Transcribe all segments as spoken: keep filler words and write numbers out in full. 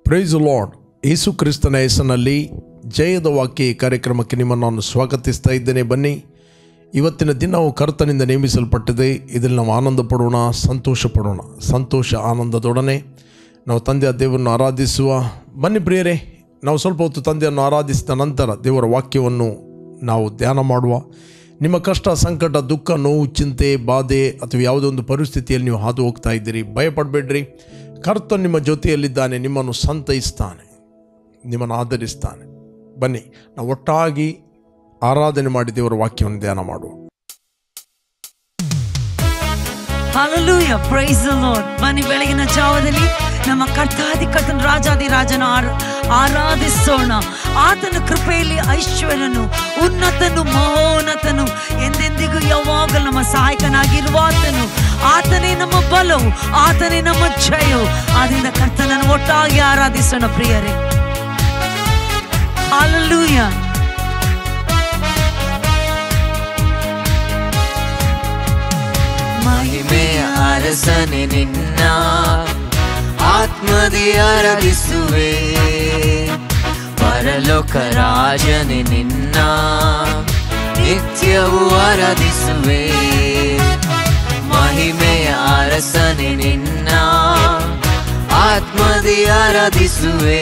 Price the lord. ಯೇಸು ಕ್ರಿಸ್ತನ ಹೆಸರಿನಲ್ಲಿ ಜಯದ ವಾಕ್ಯ ಕಾರ್ಯಕ್ರಮಕ್ಕೆ ನಿಮ್ಮನ್ನು ನಾನು ಸ್ವಾಗತಿಸ್ತಾ ಇದ್ದೇನೆ. ಬನ್ನಿ, ಇವತ್ತಿನ ದಿನವು ಕರ್ತನಿಂದ ನೇಮಿಸಲ್ಪಟ್ಟಿದೆ. ಇದರಲ್ಲಿ ನಾವು ಆನಂದ ಪಡೋಣ, ಸಂತೋಷ ಪಡೋಣ. ಸಂತೋಷ ಆನಂದದೊಡನೆ ನಾವು ತಂದೆಯ ದೇವರನ್ನು ಆರಾಧಿಸುವ. ಬನ್ನಿ ಪ್ರಿಯರೇ, ನಾವು ಸ್ವಲ್ಪ ಹೊತ್ತು ತಂದೆಯನ್ನು ಆರಾಧಿಸಿದ ನಂತರ ದೇವರ ವಾಕ್ಯವನ್ನು ನಾವು ಧ್ಯಾನ ಮಾಡುವ. ನಿಮ್ಮ ಕಷ್ಟ, ಸಂಕಟ, ದುಃಖ, ನೋವು, ಚಿಂತೆ, ಬಾಧೆ ಅಥವಾ ಯಾವುದೋ ಒಂದು ಪರಿಸ್ಥಿತಿಯಲ್ಲಿ ನೀವು ಹಾದು ಹೋಗ್ತಾ ಇದ್ದೀರಿ, ಭಯಪಡಬೇಡ್ರಿ. ಕರ್ತನು ನಿಮ್ಮ ಜೊತೆಯಲ್ಲಿದ್ದಾನೆ, ನಿಮ್ಮನ್ನು ಸಂತೈಸ್ತಾನೆ, ನಿಮ್ಮನ್ನು ಆಧರಿಸ್ತಾನೆ. ಬನ್ನಿ, ನಾವು ಒಟ್ಟಾಗಿ ಆರಾಧನೆ ಮಾಡಿ ದೇವರ ವಾಕ್ಯವನ್ನು ಧ್ಯಾನ ಮಾಡುವ. Hallelujah, praise the Lord. ಬನ್ನಿ, ಬೆಳಗಿನ ಜಾವದಲ್ಲಿ ನಮ್ಮ ಕರ್ತಾದಿ ಕರ್ತನ ರಾಜಾದಿ ರಾಜನ ಆರಾಧಿಸೋಣ. ಆತನ ಕೃಪೆಯಲ್ಲಿ ಐಶ್ವರ್ಯನು, ಉನ್ನತನು, ಮಹೋನ್ನತನು, ಎಂದೆಂದಿಗೂ ಯಾವಾಗಲೂ ನಮ್ಮ ಸಹಾಯಕನಾಗಿರುವ ಆತನು. ಆತನೇ ನಮ್ಮ ಬಲವು, ಆತನೇ ನಮ್ಮ ಜಯವು. ಆದ್ರಿಂದ ಕರ್ತನನ್ನು ಒಟ್ಟಾಗಿ ಆರಾಧಿಸೋಣ ಪ್ರಿಯರೇ. Hallelujah. ಮಹಿಮೆಯ ಅರಸನೆ ನಿನ್ನ ಆತ್ಮದಿ ಆರಾಧಿಸುವೆ. ಪರಲೋಕ ರಾಜನೆ ನಿನ್ನ ನಿತ್ಯವೂ ಆರಾಧಿಸುವೆ. ಮಹಿಮೆಯ ಅರಸನೆ ನಿನ್ನ ಆತ್ಮದಿ ಆರಾಧಿಸುವೆ.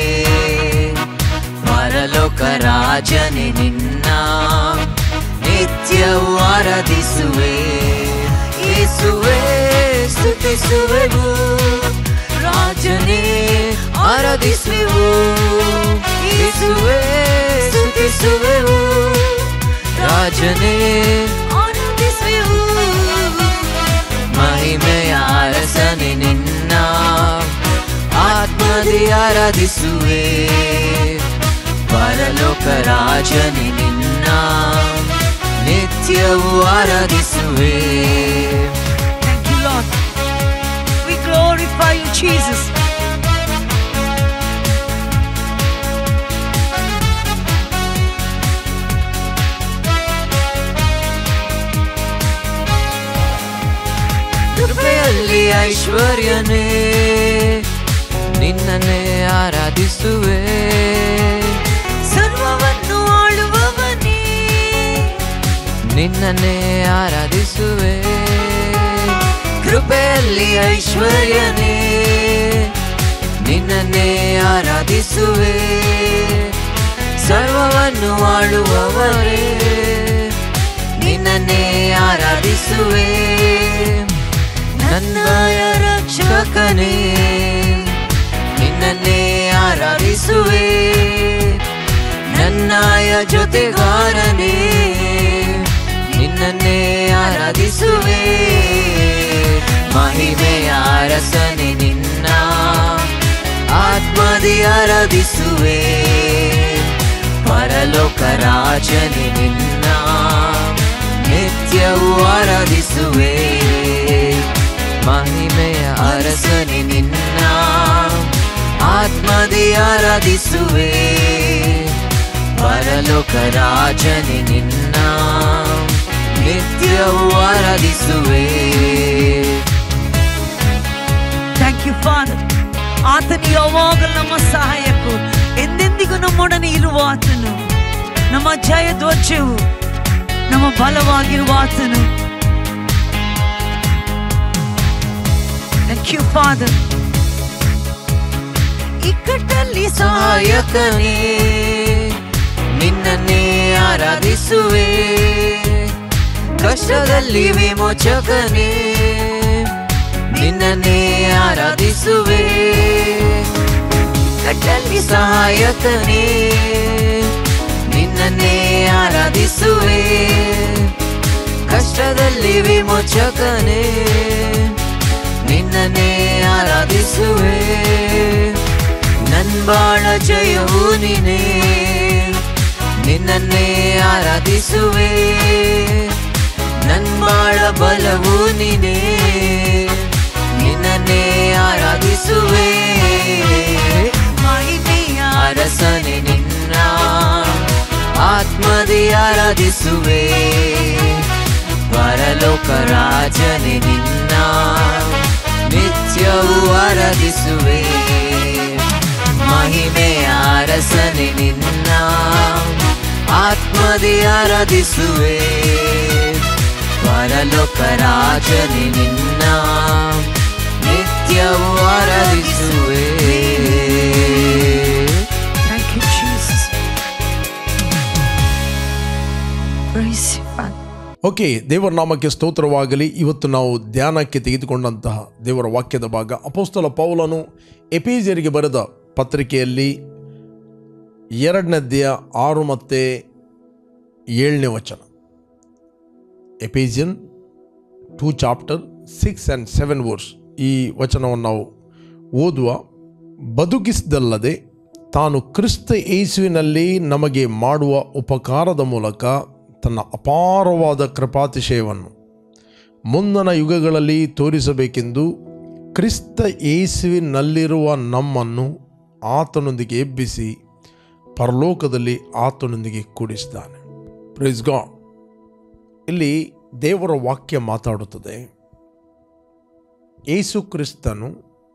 ಪರಲೋಕ ರಾಜನೆ ನಿನ್ನ ನಿತ್ಯವೂ ಆರಾಧಿಸುವೆ. ಯೇಸುವೇ ಸ್ತುತಿಸುವೆವು, ರಾಜನೇ ಆರಾಧಿಸುವೆವು. ಯೇಸುವೇ ಸ್ತುತಿಸುವೆವು, ರಾಜನೇ ಆರಾಧಿಸುವೆವು. ಮಹಿಮೆಯ ಅರಸನೆ ನಿನ್ನ ಆತ್ಮದಿ ಆರಾಧಿಸುವೆ. ಪರಲೋಕ ರಾಜನೇ ನಿನ್ನ ನಿತ್ಯವೂ ಆರಾಧಿಸುವೆ. Thank you, Lord. We glorify you, Jesus. ಕೃಪೆಯಲ್ಲಿ ಐಶ್ವರ್ಯನೇ ನಿನ್ನನ್ನೇ ಆರಾಧಿಸುವೆ. ಸರ್ವವನ್ನು ಆಳುವವನೇ ನಿನ್ನನ್ನೇ ಆರಾಧಿಸುವೆ. ಕೃಪೆಯಲ್ಲಿ ಐಶ್ವರ್ಯನೇ ನಿನ್ನನ್ನೇ ಆರಾಧಿಸುವೆ. ಸರ್ವವನ್ನು ಆಳುವವರೇ ನಿನ್ನನ್ನೇ ಆರಾಧಿಸುವೆ. ನನ್ನಯ ರಕ್ಷಕನೇ ನಿನ್ನನ್ನೇ ಆರಾಧಿಸುವೆ. ನನ್ನಯ ಜೊತೆಗಾರನೇ ನಿನ್ನನ್ನೇ ಆರಾಧಿಸುವೆ. ಮಹಿಮೆಯ ಅರಸನೆ ನಿನ್ನ ಆತ್ಮದಿ ಆರಾಧಿಸುವೆ. ಪರಲೋಕ ರಾಜನೆ ನಿನ್ನ ನಿತ್ಯವೂ ಆರಾಧಿಸುವೆ. ಮಹಿಮೆಯ ಅರಸನೆ ನಿನ್ನ ಆತ್ಮದಿ ಆರಾಧಿಸುವೆ. ಪರಲೋಕ ರಾಜನೆ ನಿನ್ನ ನಿತ್ಯವೂ ಆರಾಧಿಸುವೆ. Thank you father. ಆತನು ಯಾವಾಗಲೂ ನಮ್ಮ ಸಹಾಯಕು, ಎಂದೆಂದಿಗೂ ನಮ್ಮೊಡನೆ ಇರುವ ಆತನು, ನಮ್ಮ ಜಯ ಧ್ವಜವು, ನಮ್ಮ ಬಲವಾಗಿರುವ ಆತನು. Thank you father. ಇಕ್ಕಟ್ಟಲ್ಲಿ ಸಹಾಯಕನೇ ನಿನ್ನನ್ನೇ ಆರಾಧಿಸುವೆ. ಕಷ್ಟದಲ್ಲಿ ವಿಮೋಚಕನೇ ನಿನ್ನನ್ನೇ ಆರಾಧಿಸುವೆ. ಕಟ್ಟಲ್ಲಿ ಸಹಾಯಕನೇ ನಿನ್ನನ್ನೇ ಆರಾಧಿಸುವೆ. ಕಷ್ಟದಲ್ಲಿ ವಿಮೋಚಕನೇ ನಿನ್ನನ್ನೇ ಆರಾಧಿಸುವೆ. ನನ್ ಬಾಳ ಜಯವು ನೀನೇ, ನಿನ್ನನ್ನೇ ಆರಾಧಿಸುವೆ. ನನ್ ಬಾಳ ಬಲವು ನೀನೇ, ನಿನ್ನನ್ನೇ ಆರಾಧಿಸುವೆ. ಮಹಿಮೆಯ ಅರಸನೆ ನಿನ್ನ ಆತ್ಮದಿ ಆರಾಧಿಸುವೆ. ಪರಲೋಕ ರಾಜನೆ ನಿನ್ನ ನಿತ್ಯವೂ ಆರಾಧಿಸುವೆ. ಮಹಿಮೆಯ ಅರಸನೆ ನಿನ್ನ ಆತ್ಮದಿ ಆರಾಧಿಸುವೆ ಪರಲೋಕ ರಾಜನೆ ನಿನ್ನ ನಿತ್ಯವೂ ಆರಾಧಿಸುವೆ. Thank you, Jesus. Praise you, Father. Okay, ದೇವರ ನಾಮಕ್ಕೆ ಸ್ತೋತ್ರವಾಗಲಿ. ಇವತ್ತು ನಾವು ಧ್ಯಾನಕ್ಕೆ ತೆಗೆದುಕೊಂಡಂತಹ ದೇವರ ವಾಕ್ಯದ ಭಾಗ ಅಪೊಸ್ತಲ ಪೌಲನು ಎಫೆಸರಿಗೆ ಬರೆದ ಪತ್ರಿಕೆಯಲ್ಲಿ ಎರಡನೇದ್ಯ ಆರು ಮತ್ತು ಏಳನೇ ವಚನ. Ephesian two chapter six and seven verse. ಈ ವಚನವನ್ನು ನಾವು ಓದುವ. ಬದುಕಿಸಿದಲ್ಲದೆ ತಾನು ಕ್ರಿಸ್ತ ಯೇಸುವಿನಲ್ಲಿ ನಮಗೆ ಮಾಡುವ ಉಪಕಾರದ ಮೂಲಕ ತನ್ನ ಅಪಾರವಾದ ಕೃಪಾತಿಶಯವನ್ನು ಮುಂದಿನ ಯುಗಗಳಲ್ಲಿ ತೋರಿಸಬೇಕೆಂದು ಕ್ರಿಸ್ತ ಯೇಸುವಿನಲ್ಲಿರುವ ನಮ್ಮನ್ನು ಆತನೊಂದಿಗೆ ಎಬ್ಬಿಸಿ ಪರಲೋಕದಲ್ಲಿ ಆತನೊಂದಿಗೆ ಕೂಡಿಸಿದ್ದಾನೆ. Praise God. ಇಲ್ಲಿ ದೇವರ ವಾಕ್ಯ ಮಾತಾಡುತ್ತದೆ, ಯೇಸು ಕ್ರಿಸ್ತನು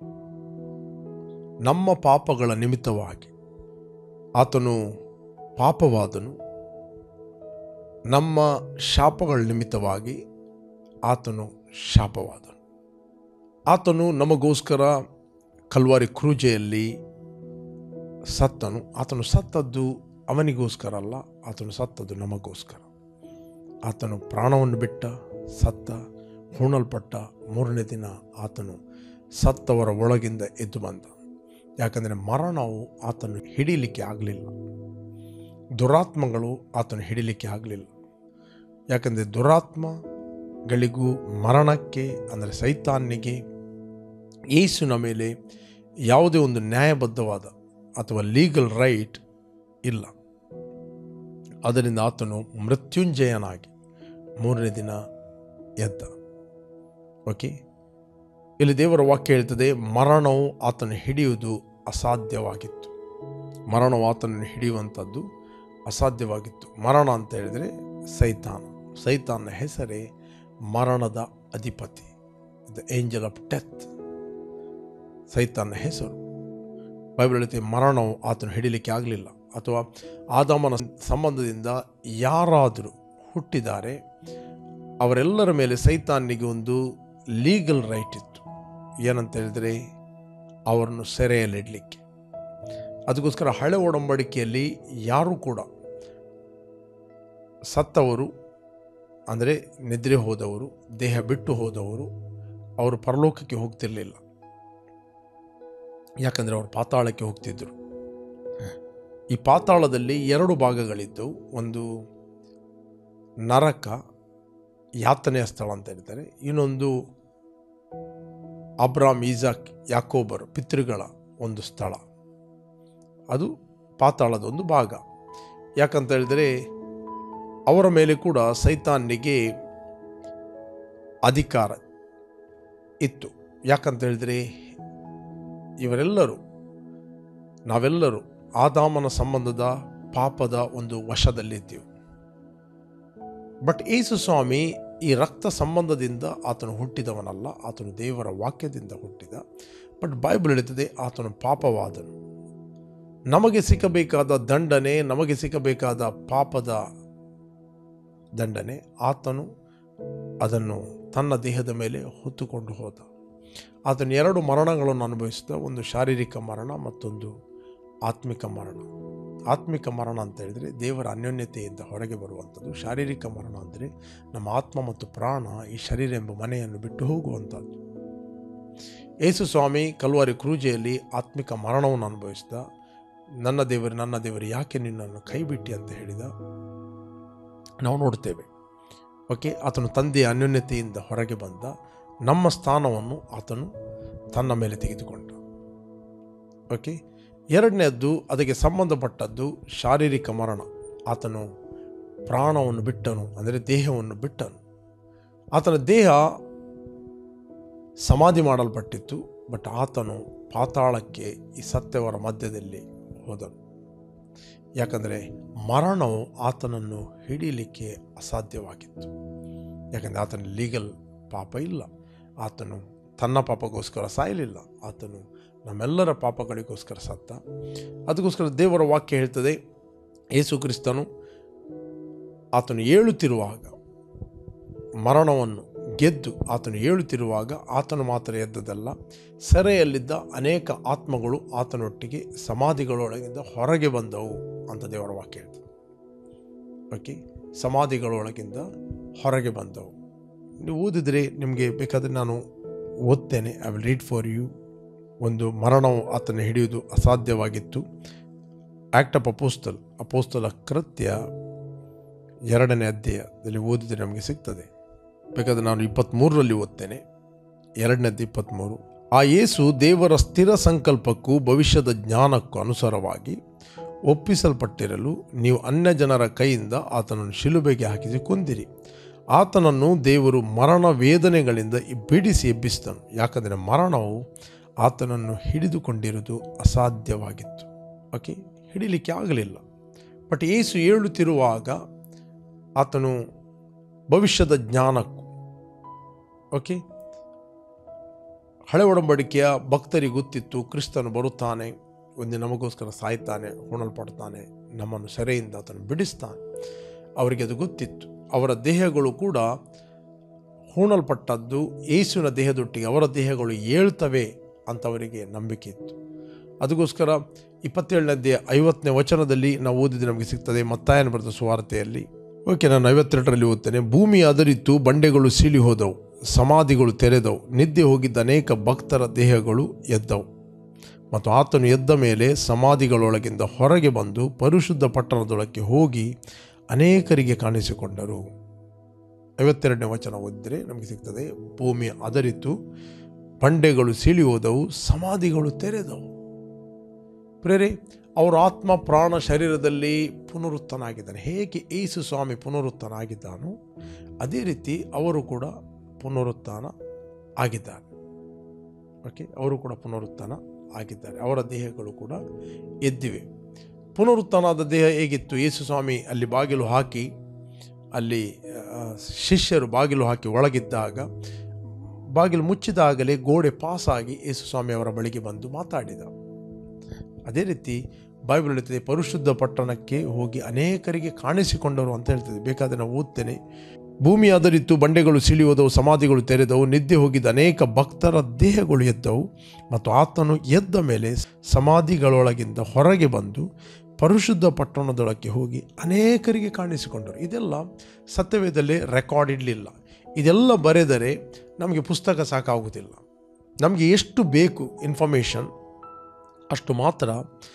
ನಮ್ಮ ಪಾಪಗಳ ನಿಮಿತ್ತವಾಗಿ ಆತನು ಪಾಪವಾದನು, ನಮ್ಮ ಶಾಪಗಳ ನಿಮಿತ್ತವಾಗಿ ಆತನು ಶಾಪವಾದನು. ಆತನು ನಮಗೋಸ್ಕರ ಕಲ್ವಾರಿ ಕ್ರೂಜೆಯಲ್ಲಿ ಸತ್ತನು. ಆತನು ಸತ್ತದ್ದು ಅವನಿಗೋಸ್ಕರ ಅಲ್ಲ, ಆತನು ಸತ್ತದ್ದು ನಮಗೋಸ್ಕರ. ಆತನು ಪ್ರಾಣವನ್ನು ಬಿಟ್ಟ, ಸತ್ತ, ಹೂಣಲ್ಪಟ್ಟ, ಮೂರನೇ ದಿನ ಆತನು ಸತ್ತವರ ಒಳಗಿಂದ ಎದ್ದು ಬಂದ. ಯಾಕಂದರೆ ಮರಣವು ಆತನು ಹಿಡೀಲಿಕ್ಕೆ ಆಗಲಿಲ್ಲ, ದುರಾತ್ಮಗಳು ಆತನು ಹಿಡಿಲಿಕ್ಕೆ ಆಗಲಿಲ್ಲ. ಯಾಕಂದರೆ ದುರಾತ್ಮಗಳಿಗೂ ಮರಣಕ್ಕೆ ಅಂದರೆ ಸೈತಾನಿಗೆ ಯೇಸುವಿನ ಮೇಲೆ ಯಾವುದೇ ಒಂದು ನ್ಯಾಯಬದ್ಧವಾದ ಅಥವಾ ಲೀಗಲ್ ರೈಟ್ ಇಲ್ಲ. ಅದರಿಂದ ಆತನು ಮೃತ್ಯುಂಜಯನಾಗಿ ಮೂರನೇ ದಿನ ಎದ್ದ. ಓಕೆ, ಇಲ್ಲಿ ದೇವರ ವಾಕ್ಯ ಹೇಳ್ತದೆ, ಮರಣವು ಆತನು ಹಿಡಿಯುವುದು ಅಸಾಧ್ಯವಾಗಿತ್ತು. ಮರಣವು ಆತನನ್ನು ಹಿಡಿಯುವಂಥದ್ದು ಅಸಾಧ್ಯವಾಗಿತ್ತು. ಮರಣ ಅಂತ ಹೇಳಿದರೆ ಸೈತಾನ. ಸೈತಾನ ಹೆಸರೇ ಮರಣದ ಅಧಿಪತಿ, ದ ಏಂಜಲ್ ಆಫ್ ಡೆತ್. ಸೈತಾನ ಹೆಸರು. ಬೈಬಲ್ ಹೇಳುತ್ತೆ ಮರಣವು ಆತನು ಹಿಡಿಲಿಕ್ಕೆ ಆಗಲಿಲ್ಲ. ಅಥವಾ ಆದಾಮನ ಸಂಬಂಧದಿಂದ ಯಾರಾದರೂ ಹುಟ್ಟಿದ್ದಾರೆ ಅವರೆಲ್ಲರ ಮೇಲೆ ಸೈತಾನಿಗೆ ಒಂದು ಲೀಗಲ್ ರೈಟ್ ಇತ್ತು. ಏನಂತ ಹೇಳಿದರೆ ಅವರನ್ನು ಸೆರೆಯಲ್ಲಿಡಲಿಕ್ಕೆ. ಅದಕ್ಕೋಸ್ಕರ ಹಳೆ ಒಡಂಬಡಿಕೆಯಲ್ಲಿ ಯಾರೂ ಕೂಡ ಸತ್ತವರು ಅಂದರೆ ನಿದ್ರೆ ಹೋದವರು, ದೇಹ ಬಿಟ್ಟು ಹೋದವರು, ಅವರು ಪರಲೋಕಕ್ಕೆ ಹೋಗ್ತಿರಲಿಲ್ಲ. ಯಾಕಂದರೆ ಅವರು ಪಾತಾಳಕ್ಕೆ ಹೋಗ್ತಿದ್ದರು. ಈ ಪಾತಾಳದಲ್ಲಿ ಎರಡು ಭಾಗಗಳಿದ್ದವು. ಒಂದು ನರಕ, ಯಾತನೆಯ ಸ್ಥಳ ಅಂತ ಹೇಳ್ತಾರೆ. ಇನ್ನೊಂದು ಅಬ್ರಾಮ್, ಈಸಾಕ್, ಯಾಕೋಬರು ಪಿತೃಗಳ ಒಂದು ಸ್ಥಳ. ಅದು ಪಾತಾಳದ ಒಂದು ಭಾಗ. ಯಾಕಂತ ಹೇಳಿದರೆ ಅವರ ಮೇಲೆ ಕೂಡ ಸೈತಾನಿಗೆ ಅಧಿಕಾರ ಇತ್ತು. ಯಾಕಂತ ಹೇಳಿದರೆ ಇವರೆಲ್ಲರೂ, ನಾವೆಲ್ಲರೂ ಆದಾಮನ ಸಂಬಂಧದ ಪಾಪದ ಒಂದು ವಶದಲ್ಲಿದ್ದೆವು. ಬಟ್ ಯೇಸು ಸ್ವಾಮಿ ಈ ರಕ್ತ ಸಂಬಂಧದಿಂದ ಆತನು ಹುಟ್ಟಿದವನಲ್ಲ, ಆತನು ದೇವರ ವಾಕ್ಯದಿಂದ ಹುಟ್ಟಿದ. ಬಟ್ ಬೈಬಲ್ ಹೇಳುತ್ತದೆ ಆತನು ಪಾಪವಾದನು. ನಮಗೆ ಸಿಕ್ಕಬೇಕಾದ ದಂಡನೆ, ನಮಗೆ ಸಿಕ್ಕಬೇಕಾದ ಪಾಪದ ದಂಡನೆ ಆತನು ಅದನ್ನು ತನ್ನ ದೇಹದ ಮೇಲೆ ಹೊತ್ತುಕೊಂಡು ಹೋದ. ಆತನು ಎರಡು ಮರಣಗಳನ್ನು ಅನುಭವಿಸಿದ. ಒಂದು ಶಾರೀರಿಕ ಮರಣ, ಮತ್ತೊಂದು ಆತ್ಮಿಕ ಮರಣ. ಆತ್ಮಿಕ ಮರಣ ಅಂತ ಹೇಳಿದರೆ ದೇವರ ಅನ್ಯೋನ್ಯತೆಯಿಂದ ಹೊರಗೆ ಬರುವಂಥದ್ದು. ಶಾರೀರಿಕ ಮರಣ ಅಂದರೆ ನಮ್ಮ ಆತ್ಮ ಮತ್ತು ಪ್ರಾಣ ಈ ಶರೀರ ಎಂಬ ಮನೆಯನ್ನು ಬಿಟ್ಟು ಹೋಗುವಂಥದ್ದು. ಯೇಸು ಸ್ವಾಮಿ ಕಲ್ವಾರಿ ಕ್ರೂಜೆಯಲ್ಲಿ ಆತ್ಮಿಕ ಮರಣವನ್ನು ಅನುಭವಿಸಿದ. ನನ್ನ ದೇವರು, ನನ್ನ ದೇವರು, ಯಾಕೆ ನಿನ್ನನ್ನು ಕೈ ಬಿಟ್ಟಿ ಅಂತ ಹೇಳಿದ ನಾವು ನೋಡ್ತೇವೆ. ಓಕೆ, ಆತನು ತಂದೆಯ ಅನ್ಯೋನ್ಯತೆಯಿಂದ ಹೊರಗೆ ಬಂದ. ನಮ್ಮ ಸ್ಥಾನವನ್ನು ಆತನು ತನ್ನ ಮೇಲೆ ತೆಗೆದುಕೊಂಡ. ಓಕೆ, ಎರಡನೇದ್ದು ಅದಕ್ಕೆ ಸಂಬಂಧಪಟ್ಟದ್ದು ಶಾರೀರಿಕ ಮರಣ. ಆತನು ಪ್ರಾಣವನ್ನು ಬಿಟ್ಟನು, ಅಂದರೆ ದೇಹವನ್ನು ಬಿಟ್ಟನು. ಆತನ ದೇಹ ಸಮಾಧಿ ಮಾಡಲ್ಪಟ್ಟಿತ್ತು. ಬಟ್ ಆತನು ಪಾತಾಳಕ್ಕೆ ಈ ಸತ್ಯವರ ಮಧ್ಯದಲ್ಲಿ ಹೋದನು. ಯಾಕಂದರೆ ಮರಣವು ಆತನನ್ನು ಹಿಡೀಲಿಕ್ಕೆ ಅಸಾಧ್ಯವಾಗಿತ್ತು. ಯಾಕಂದರೆ ಆತನ ಲೀಗಲ್ ಪಾಪ ಇಲ್ಲ. ಆತನು ತನ್ನ ಪಾಪಗೋಸ್ಕರ ಸಾಯಲಿಲ್ಲ. ಆತನು ನಮ್ಮೆಲ್ಲರ ಪಾಪಗಳಿಗೋಸ್ಕರ ಸತ್ತ. ಅದಕ್ಕೋಸ್ಕರ ದೇವರ ವಾಕ್ಯ ಹೇಳ್ತದೆ, ಯೇಸು ಕ್ರಿಸ್ತನು ಆತನು ಏಳುತ್ತಿರುವಾಗ, ಮರಣವನ್ನು ಗೆದ್ದು ಆತನು ಏಳುತ್ತಿರುವಾಗ ಆತನು ಮಾತ್ರ ಎದ್ದದಲ್ಲ, ಸೆರೆಯಲ್ಲಿದ್ದ ಅನೇಕ ಆತ್ಮಗಳು ಆತನೊಟ್ಟಿಗೆ ಸಮಾಧಿಗಳೊಳಗಿಂದ ಹೊರಗೆ ಬಂದವು ಅಂತ ದೇವರ ವಾಕ್ಯ ಹೇಳ್ತದೆ. ಓಕೆ, ಸಮಾಧಿಗಳೊಳಗಿಂದ ಹೊರಗೆ ಬಂದವು. ನೀವು ಓದಿದರೆ ನಿಮಗೆ ಬೇಕಾದರೆ ನಾನು ಓದ್ತೇನೆ. I will read for you. ಒಂದು ಮರಣವು ಆತನ ಹಿಡಿಯುವುದು ಅಸಾಧ್ಯವಾಗಿತ್ತು. ಆ್ಯಕ್ಟ್ ಆಫ್ ಅಪೋಸ್ತಲ್, ಅಪೋಸ್ತಲ ಕೃತ್ಯ ಎರಡನೇ ಅಧ್ಯಾಯದಲ್ಲಿ ಓದಿದರೆ ನಮಗೆ ಸಿಗ್ತದೆ. ಬೇಕಾದರೆ ನಾನು ಇಪ್ಪತ್ತ್ಮೂರರಲ್ಲಿ ಓದ್ತೇನೆ, ಎರಡನೇದ್ದು ಇಪ್ಪತ್ತ್ಮೂರು. ಆ ಯೇಸು ದೇವರ ಸ್ಥಿರ ಸಂಕಲ್ಪಕ್ಕೂ ಭವಿಷ್ಯದ ಜ್ಞಾನಕ್ಕೂ ಅನುಸಾರವಾಗಿ ಒಪ್ಪಿಸಲ್ಪಟ್ಟಿರಲು ನೀವು ಅನ್ಯ ಜನರ ಕೈಯಿಂದ ಆತನನ್ನು ಶಿಲುಬೆಗೆ ಹಾಕಿಸಿ ಕೊಂದಿರಿ. ಆತನನ್ನು ದೇವರು ಮರಣ ವೇದನೆಗಳಿಂದ ಬಿಡಿಸಿ ಎಬ್ಬಿಸಿದನು, ಯಾಕಂದರೆ ಮರಣವು ಆತನನ್ನು ಹಿಡಿದುಕೊಂಡಿರುವುದು ಅಸಾಧ್ಯವಾಗಿತ್ತು. ಓಕೆ, ಹಿಡಿಲಿಕ್ಕೆ ಆಗಲಿಲ್ಲ. ಬಟ್ ಯೇಸು ಏಳುತ್ತಿರುವಾಗ ಆತನು ಭವಿಷ್ಯದ ಜ್ಞಾನಕ್ಕೂ, ಓಕೆ, ಹಳೆ ಒಡಂಬಡಿಕೆಯ ಭಕ್ತರಿಗೆ ಗೊತ್ತಿತ್ತು ಕ್ರಿಸ್ತನು ಬರುತ್ತಾನೆ, ಒಂದು ನಮಗೋಸ್ಕರ ಸಾಯ್ತಾನೆ, ಹೂಣಲ್ಪಡ್ತಾನೆ, ನಮ್ಮನ್ನು ಸೆರೆಯಿಂದ ಆತನು ಬಿಡಿಸ್ತಾನೆ. ಅವರಿಗೆ ಅದು ಗೊತ್ತಿತ್ತು. ಅವರ ದೇಹಗಳು ಕೂಡ ಹೂಣಲ್ಪಟ್ಟದ್ದು ಯೇಸುವಿನ ದೇಹದೊಟ್ಟಿಗೆ ಅವರ ದೇಹಗಳು ಏಳ್ತವೆ ಅಂತ ಅವರಿಗೆ ನಂಬಿಕೆ ಇತ್ತು. ಅದಕ್ಕೋಸ್ಕರ ಇಪ್ಪತ್ತೇಳನೇ ಅಧ್ಯಾಯ ಐವತ್ತನೇ ವಚನದಲ್ಲಿ ನಾವು ಓದಿದ್ರೆ ನಮಗೆ ಸಿಗ್ತದೆ, ಮತ್ತಾಯನ ಬರೆದ ಸುವಾರ್ತೆಯಲ್ಲಿ. ಓಕೆ, ನಾನು ಐವತ್ತೆರಡರಲ್ಲಿ ಓದ್ತೇನೆ. ಭೂಮಿ ಅದರಿತ್ತು, ಬಂಡೆಗಳು ಸೀಳಿ ಹೋದವು, ಸಮಾಧಿಗಳು ತೆರೆದವು, ನಿದ್ದೆ ಹೋಗಿದ್ದ ಅನೇಕ ಭಕ್ತರ ದೇಹಗಳು ಎದ್ದವು. ಮತ್ತು ಆತನು ಎದ್ದ ಮೇಲೆ ಸಮಾಧಿಗಳೊಳಗಿಂದ ಹೊರಗೆ ಬಂದು ಪರಿಶುದ್ಧ ಪಟ್ಟಣದೊಳಕ್ಕೆ ಹೋಗಿ ಅನೇಕರಿಗೆ ಕಾಣಿಸಿಕೊಂಡರು. ಐವತ್ತೆರಡನೇ ವಚನ ಓದಿದರೆ ನಮಗೆ ಸಿಗ್ತದೆ, ಭೂಮಿ ಅದರಿತ್ತು, ಬಂಡೆಗಳು ಸೀಳಿ ಹೋದವು, ಸಮಾಧಿಗಳು ತೆರೆದವು. ಪ್ರೇರೆ, ಅವರ ಆತ್ಮ ಪ್ರಾಣ ಶರೀರದಲ್ಲಿ ಪುನರುತ್ಥನಾಗಿದ್ದಾನೆ. ಹೇಗೆ ಯೇಸು ಸ್ವಾಮಿ ಪುನರುತ್ಥನಾಗಿದ್ದಾನೋ ಅದೇ ರೀತಿ ಅವರು ಕೂಡ ಪುನರುತ್ಥಾನ ಆಗಿದ್ದಾರೆ. ಓಕೆ, ಅವರು ಕೂಡ ಪುನರುತ್ಥಾನ ಆಗಿದ್ದಾರೆ. ಅವರ ದೇಹಗಳು ಕೂಡ ಎದ್ದಿವೆ. ಪುನರುತ್ಥಾನದ ದೇಹ ಹೇಗಿತ್ತು? ಯೇಸು ಸ್ವಾಮಿ ಅಲ್ಲಿ ಬಾಗಿಲು ಹಾಕಿ, ಅಲ್ಲಿ ಶಿಷ್ಯರು ಬಾಗಿಲು ಹಾಕಿ ಒಳಗಿದ್ದಾಗ, ಬಾಗಿಲು ಮುಚ್ಚಿದಾಗಲೇ ಗೋಡೆ ಪಾಸಾಗಿ ಯೇಸು ಸ್ವಾಮಿ ಅವರ ಬಳಿಗೆ ಬಂದು ಮಾತಾಡಿದ. ಅದೇ ರೀತಿ ಬೈಬಲ್ ಹೇಳ್ತದೆ, ಪರಿಶುದ್ಧ ಪಟ್ಟಣಕ್ಕೆ ಹೋಗಿ ಅನೇಕರಿಗೆ ಕಾಣಿಸಿಕೊಂಡರು ಅಂತ ಹೇಳ್ತದೆ. ಬೇಕಾದರೆ ನಾವು ಓದ್ತೇನೆ. ಭೂಮಿ ಅದರಿತ್ತು, ಬಂಡೆಗಳು ಸಿಳಿಯೋದವು, ಸಮಾಧಿಗಳು ತೆರೆದವು, ನಿದ್ದೆ ಹೋಗಿದ್ದ ಅನೇಕ ಭಕ್ತರ ದೇಹಗಳು ಎದ್ದವು. ಮತ್ತು ಆತನು ಎದ್ದ ಮೇಲೆ ಸಮಾಧಿಗಳೊಳಗಿಂದ ಹೊರಗೆ ಬಂದು ಪರಿಶುದ್ಧ ಪಟ್ಟಣದೊಳಕ್ಕೆ ಹೋಗಿ ಅನೇಕರಿಗೆ ಕಾಣಿಸಿಕೊಂಡರು. ಇದೆಲ್ಲ ಸತ್ಯವೇದದಲ್ಲಿ ರೆಕಾರ್ಡ್ ಇಡಲಿಲ್ಲ. ಇದೆಲ್ಲ ಬರೆದರೆ ನಮಗೆ ಪುಸ್ತಕ ಸಾಕಾಗುವುದಿಲ್ಲ. ನಮಗೆ ಎಷ್ಟು ಬೇಕು ಇನ್ಫಾರ್ಮೇಷನ್ ಅಷ್ಟು ಮಾತ್ರ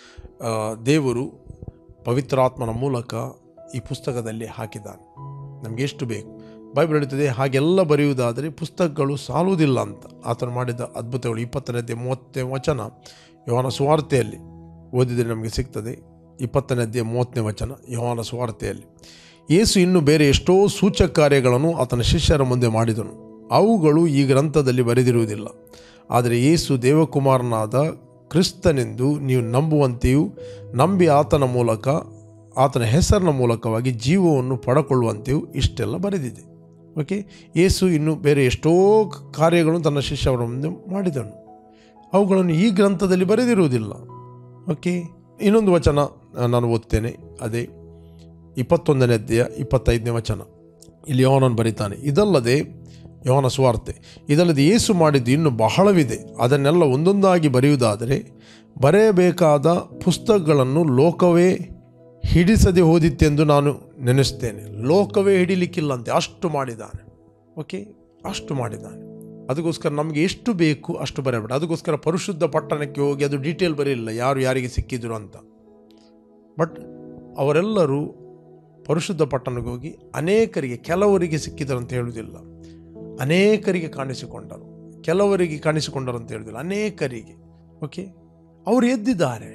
ದೇವರು ಪವಿತ್ರಾತ್ಮನ ಮೂಲಕ ಈ ಪುಸ್ತಕದಲ್ಲಿ ಹಾಕಿದ್ದಾನೆ. ನಮಗೆ ಎಷ್ಟು ಬೇಕು. ಬೈಬಲ್ ಹೇಳ್ತದೆ, ಹಾಗೆಲ್ಲ ಬರೆಯುವುದಾದರೆ ಪುಸ್ತಕಗಳು ಸಾಲುವುದಿಲ್ಲ ಅಂತ. ಆತನು ಮಾಡಿದ ಅದ್ಭುತಗಳು ಇಪ್ಪತ್ತನೇ ಮೂವತ್ತನೇ ವಚನ ಯೋಹಾನ ಸುವಾರ್ತೆಯಲ್ಲಿ ಓದಿದರೆ ನಮಗೆ ಸಿಗ್ತದೆ. ಇಪ್ಪತ್ತನೇ ಮೂವತ್ತನೇ ವಚನ ಯೋಹಾನ ಸುವಾರ್ತೆಯಲ್ಲಿ. ಯೇಸು ಇನ್ನು ಬೇರೆ ಎಷ್ಟೋ ಸೂಚಕ ಕಾರ್ಯಗಳನ್ನು ಆತನ ಶಿಷ್ಯರ ಮುಂದೆ ಮಾಡಿದನು, ಅವುಗಳು ಈ ಗ್ರಂಥದಲ್ಲಿ ಬರೆದಿರುವುದಿಲ್ಲ. ಆದರೆ ಯೇಸು ದೇವಕುಮಾರನಾದ ಕ್ರಿಸ್ತನೆಂದು ನೀವು ನಂಬುವಂತೆಯೂ ನಂಬಿ ಆತನ ಮೂಲಕ ಆತನ ಹೆಸರಿನ ಮೂಲಕವಾಗಿ ಜೀವವನ್ನು ಪಡಕೊಳ್ಳುವಂತೆಯೂ ಇಷ್ಟೆಲ್ಲ ಬರೆದಿದೆ. ಓಕೆ, ಯೇಸು ಇನ್ನು ಬೇರೆ ಎಷ್ಟೋ ಕಾರ್ಯಗಳನ್ನು ತನ್ನ ಶಿಷ್ಯರ ಮುಂದೆ ಮಾಡಿದನು, ಅವುಗಳನ್ನು ಈ ಗ್ರಂಥದಲ್ಲಿ ಬರೆದಿರುವುದಿಲ್ಲ. ಓಕೆ, ಇನ್ನೊಂದು ವಚನ ನಾನು ಓದ್ತೇನೆ. ಅದೇ ಇಪ್ಪತ್ತೊಂದನೇ ಅಧ್ಯಾಯ ಇಪ್ಪತ್ತೈದನೇ ವಚನ. ಇಲ್ಲಿ ಯೋಹಾನನು ಬರೀತಾನೆ, ಇದಲ್ಲದೆ ಯೋಹಾನ ಸುವಾರ್ತೆ, ಇದಲ್ಲದೆ ಯೇಸು ಮಾಡಿದ್ದು ಇನ್ನೂ ಬಹಳವಿದೆ. ಅದನ್ನೆಲ್ಲ ಒಂದೊಂದಾಗಿ ಬರೆಯುವುದಾದರೆ ಬರೆಯಬೇಕಾದ ಪುಸ್ತಕಗಳನ್ನು ಲೋಕವೇ ಹಿಡಿಸದೆ ಹೋದಿತ್ತೆಂದು ನಾನು ನೆನೆಸ್ತೇನೆ. ಲೋಕವೇ ಹಿಡಿಲಿಕ್ಕಿಲ್ಲಂತೆ, ಅಷ್ಟು ಮಾಡಿದ್ದಾನೆ. ಓಕೆ, ಅಷ್ಟು ಮಾಡಿದ್ದಾನೆ. ಅದಕ್ಕೋಸ್ಕರ ನಮಗೆ ಎಷ್ಟು ಬೇಕು ಅಷ್ಟು ಬರೆಯಬೇಡ. ಅದಕ್ಕೋಸ್ಕರ ಪರಿಶುದ್ಧ ಪಟ್ಟಣಕ್ಕೆ ಹೋಗಿ ಅದು ಡೀಟೇಲ್ ಬರೆಯಲಿಲ್ಲ, ಯಾರು ಯಾರಿಗೆ ಸಿಕ್ಕಿದ್ರು ಅಂತ. ಬಟ್ ಅವರೆಲ್ಲರೂ ಪರಿಶುದ್ಧ ಪಟ್ಟಣಕ್ಕೆ ಹೋಗಿ ಅನೇಕರಿಗೆ, ಕೆಲವರಿಗೆ ಸಿಕ್ಕಿದರು ಅಂತ ಹೇಳುವುದಿಲ್ಲ, ಅನೇಕರಿಗೆ ಕಾಣಿಸಿಕೊಂಡರು. ಕೆಲವರಿಗೆ ಕಾಣಿಸಿಕೊಂಡರು ಅಂತ ಹೇಳುವುದಿಲ್ಲ, ಅನೇಕರಿಗೆ. ಓಕೆ, ಅವರು ಎದ್ದಿದ್ದಾರೆ.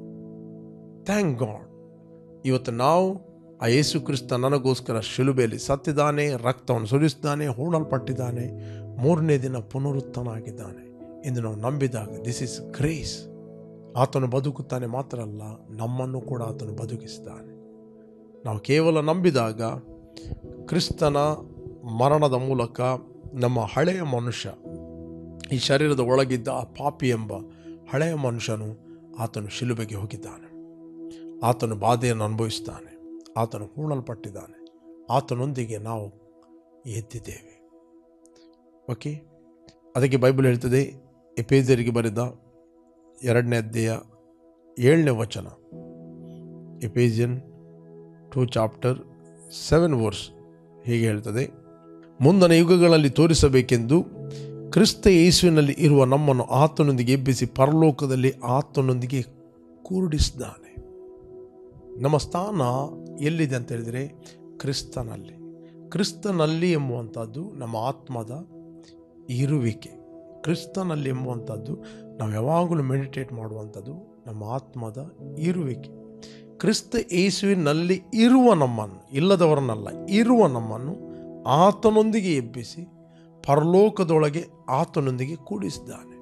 Thank god. ಇವತ್ತು ನಾವು ಆ ಯೇಸು ಕ್ರಿಸ್ತ ನನಗೋಸ್ಕರ ಶಿಲುಬೆಯಲ್ಲಿ ಸತ್ತಿದ್ದಾನೆ, ರಕ್ತವನ್ನು ಸುರಿಸಿದ್ದಾನೆ, ಹೂಣಲ್ಪಟ್ಟಿದ್ದಾನೆ, ಮೂರನೇ ದಿನ ಪುನರುತ್ಥಾನಾಗಿದ್ದಾನೆ ಎಂದು ನಾವು ನಂಬಿದಾಗ ದಿಸ್ ಇಸ್ ಗ್ರೇಸ್. ಆತನು ಬದುಕುತ್ತಾನೆ ಮಾತ್ರ ಅಲ್ಲ, ನಮ್ಮನ್ನು ಕೂಡ ಆತನು ಬದುಕಿಸಿದ್ದಾನೆ. ನಾವು ಕೇವಲ ನಂಬಿದಾಗ ಕ್ರಿಸ್ತನ ಮರಣದ ಮೂಲಕ ನಮ್ಮ ಹಳೆಯ ಮನುಷ್ಯ, ಈ ಶರೀರದ ಒಳಗಿದ್ದ ಆ ಪಾಪಿ ಎಂಬ ಹಳೆಯ ಮನುಷ್ಯನು ಆತನು ಶಿಲುಬೆಗೆ ಹೋಗಿದ್ದಾನೆ. ಆತನು ಬಾಧೆಯನ್ನು ಅನುಭವಿಸ್ತಾನೆ. ಆತನು ಹೂಣಲ್ಪಟ್ಟಿದ್ದಾನೆ. ಆತನೊಂದಿಗೆ ನಾವು ಎದ್ದಿದ್ದೇವೆ. ಓಕೆ, ಅದಕ್ಕೆ ಬೈಬಲ್ ಹೇಳ್ತದೆ, ಎಫೆಸರಿಗೆ ಬರೆದ ಎರಡನೇ ಅಧ್ಯಾಯ ಏಳನೇ ವಚನ, Ephesian two chapter seven verse ಹೀಗೆ ಹೇಳ್ತದೆ, ಮುಂದಣ ಯುಗಗಳಲ್ಲಿ ತೋರಿಸಬೇಕೆಂದು ಕ್ರಿಸ್ತ ಯೇಸುವಿನಲ್ಲಿ ಇರುವ ನಮ್ಮನ್ನು ಆತನೊಂದಿಗೆ ಎಬ್ಬಿಸಿ ಪರಲೋಕದಲ್ಲಿ ಆತನೊಂದಿಗೆ ಕೂಡಿಸಿದ್ದಾನೆ. ನಮ್ಮ ಸ್ಥಾನ ಎಲ್ಲಿದೆ ಅಂತ ಹೇಳಿದರೆ ಕ್ರಿಸ್ತನಲ್ಲಿ. ಕ್ರಿಸ್ತನಲ್ಲಿ ಎಂಬುವಂಥದ್ದು ನಮ್ಮ ಆತ್ಮದ ಇರುವಿಕೆ. ಕ್ರಿಸ್ತನಲ್ಲಿ ಎಂಬುವಂಥದ್ದು ನಾವು ಯಾವಾಗಲೂ ಮೆಡಿಟೇಟ್ ಮಾಡುವಂಥದ್ದು ನಮ್ಮ ಆತ್ಮದ ಇರುವಿಕೆ. ಕ್ರಿಸ್ತ ಯೇಸುವಿನಲ್ಲಿ ಇರುವ ನಮ್ಮನ್ನು, ಇಲ್ಲದವರನ್ನಲ್ಲ, ಇರುವ ನಮ್ಮನ್ನು ಆತನೊಂದಿಗೆ ಎಬ್ಬಿಸಿ ಪರಲೋಕದೊಳಗೆ ಆತನೊಂದಿಗೆ ಕೂಡಿಸಿದ್ದಾನೆ.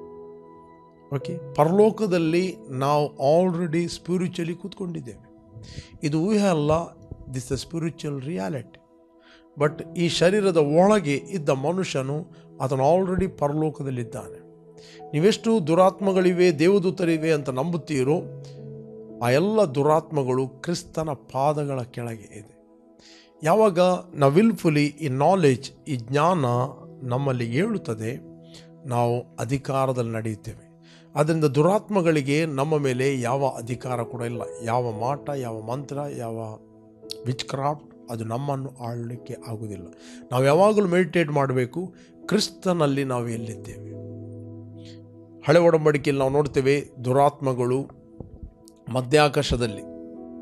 ಓಕೆ, ಪರಲೋಕದಲ್ಲಿ ನಾವು ಆಲ್ರೆಡಿ ಸ್ಪಿರಿಚುವಲಿ ಕೂತ್ಕೊಂಡಿದ್ದೇವೆ. ಇದು ಊಹೆ ಅಲ್ಲ, this the spiritual reality. But ಈ ಶರೀರದ ಒಳಗೆ ಇದ್ದ ಮನುಷ್ಯನು ಅದನ್ನು ಆಲ್ರೆಡಿ ಪರಲೋಕದಲ್ಲಿದ್ದಾನೆ. ನೀವೆಷ್ಟು ದುರಾತ್ಮಗಳಿವೆ, ದೇವದೂತರಿವೆ ಅಂತ ನಂಬುತ್ತೀರೋ, ಆ ಎಲ್ಲ ದುರಾತ್ಮಗಳು ಕ್ರಿಸ್ತನ ಪಾದಗಳ ಕೆಳಗೆ ಇದೆ. ಯಾವಾಗ ನಾವು ವಿಲ್ಫುಲಿ ಈ ನಾಲೆಜ್, ಈ ಜ್ಞಾನ ನಮ್ಮಲ್ಲಿ ಏಳುತ್ತದೆ, ನಾವು ಅಧಿಕಾರದಲ್ಲಿ ನಡೆಯುತ್ತೇವೆ. ಆದ್ದರಿಂದ ದುರಾತ್ಮಗಳಿಗೆ ನಮ್ಮ ಮೇಲೆ ಯಾವ ಅಧಿಕಾರ ಕೂಡ ಇಲ್ಲ. ಯಾವ ಮಾಟ, ಯಾವ ಮಂತ್ರ, ಯಾವ ವಿಚ್ ಕ್ರಾಫ್ಟ್ ಅದು ನಮ್ಮನ್ನು ಆಳಲಿಕ್ಕೆ ಆಗುವುದಿಲ್ಲ. ನಾವು ಯಾವಾಗಲೂ ಮೆಡಿಟೇಟ್ ಮಾಡಬೇಕು, ಕ್ರಿಸ್ತನಲ್ಲಿ ನಾವು ಎಲ್ಲಿದ್ದೇವೆ. ಹಳೆ ಒಡಂಬಡಿಕೆಯಲ್ಲಿ ನಾವು ನೋಡ್ತೇವೆ, ದುರಾತ್ಮಗಳು ಮಧ್ಯಾಕಾಶದಲ್ಲಿ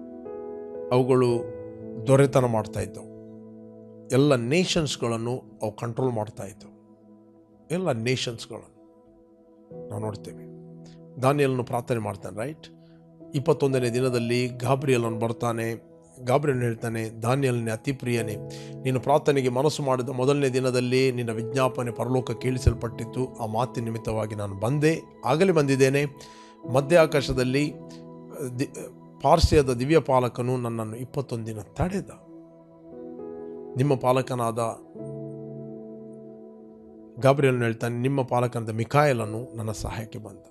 ಅವುಗಳು ದೊರೆತನ ಮಾಡ್ತಾ ಇದ್ದವು. ಎಲ್ಲ ನೇಷನ್ಸ್ಗಳನ್ನು ಅವು ಕಂಟ್ರೋಲ್ ಮಾಡ್ತಾ ಇದ್ದವು. ಎಲ್ಲ ನೇಷನ್ಸ್ಗಳನ್ನು ನಾವು ನೋಡ್ತೇವೆ. ದಾನಿಯೇಲನು ಪ್ರಾರ್ಥನೆ ಮಾಡ್ತಾನೆ, ರೈಟ್? ಇಪ್ಪತ್ತೊಂದನೇ ದಿನದಲ್ಲಿ ಗಾಬ್ರಿಯೇಲನು ಬರ್ತಾನೆ. ಗಾಬ್ರಿಯೇಲನು ಹೇಳ್ತಾನೆ, ದಾನಿಯೇಲನೇ ಅತಿ ಪ್ರಿಯನೇ, ನೀನು ಪ್ರಾರ್ಥನೆಗೆ ಮನಸ್ಸು ಮಾಡಿದ ಮೊದಲನೇ ದಿನದಲ್ಲಿ ನಿನ್ನ ವಿಜ್ಞಾಪನೆ ಪರಲೋಕ ಕೇಳಿಸಲ್ಪಟ್ಟಿತ್ತು. ಆ ಮಾತಿನ ನಿಮಿತ್ತವಾಗಿ ನಾನು ಬಂದೆ, ಆಗಲೇ ಬಂದಿದ್ದೇನೆ. ಮಧ್ಯ ಆಕಾಶದಲ್ಲಿ ದಿ ಪಾರ್ಸಿಯದ ದಿವ್ಯ ಪಾಲಕನು ನನ್ನನ್ನು ಇಪ್ಪತ್ತೊಂದು ದಿನ ತಡೆದ. ನಿಮ್ಮ ಪಾಲಕನಾದ ಗಾಬ್ರಿಯೇಲನು ಹೇಳ್ತಾನೆ, ನಿಮ್ಮ ಪಾಲಕನಾದ ಮಿಕಾಯೇಲನು ನನ್ನ ಸಹಾಯಕ್ಕೆ ಬಂದ.